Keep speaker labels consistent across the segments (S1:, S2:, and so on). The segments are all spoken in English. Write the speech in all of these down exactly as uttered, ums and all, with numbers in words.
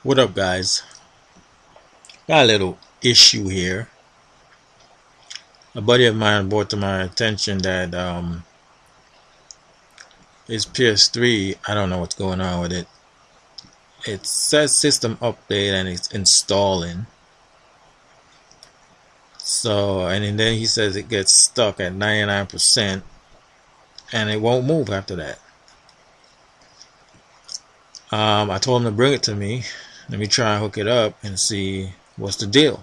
S1: What up, guys? Got a little issue here. A buddy of mine brought to my attention that um, his P S three, I don't know what's going on with it. It says system update and it's installing. So, and then he says it gets stuck at ninety-nine percent and it won't move after that. Um, I told him to bring it to me. Let me try and hook it up and see what's the deal.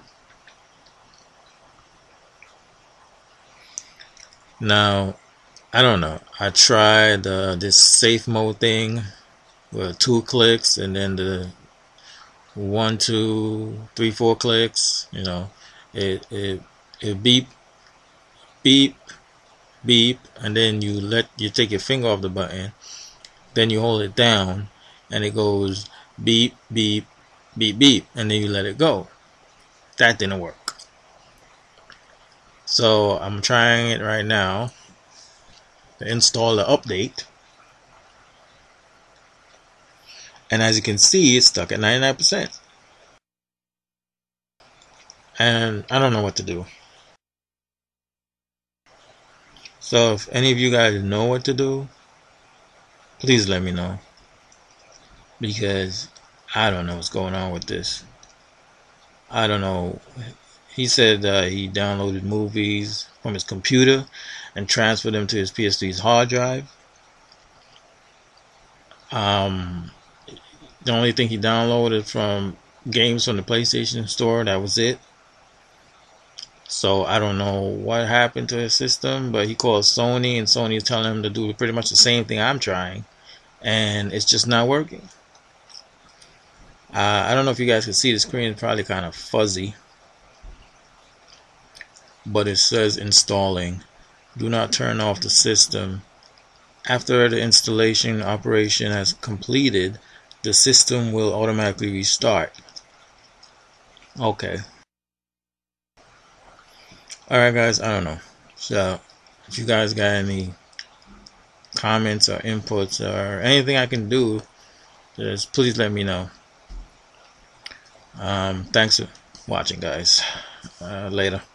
S1: Now, I don't know. I tried uh, this safe mode thing with two clicks and then the one, two, three, four clicks. You know, it it it beep, beep, beep, and then you let you take your finger off the button, then you hold it down, and it goes beep, beep, beep, beep, and then you let it go. That didn't work. So I'm trying it right now to install the update. And as you can see, it's stuck at ninety-nine percent. And I don't know what to do. So if any of you guys know what to do, please let me know. Because I don't know what's going on with this. I don't know. He said uh, he downloaded movies from his computer and transferred them to his P S three's hard drive. Um, the only thing he downloaded from games from the PlayStation Store, that was it. So I don't know what happened to his system, but he called Sony and Sony is telling him to do pretty much the same thing I'm trying, and it's just not working. Uh, I don't know if you guys can see the screen, it's probably kind of fuzzy, but it says installing. Do not turn off the system. After the installation operation has completed, the system will automatically restart. Okay. Alright guys, I don't know. So, if you guys got any comments or inputs or anything I can do, just please let me know. Um, thanks for watching, guys. Uh, later.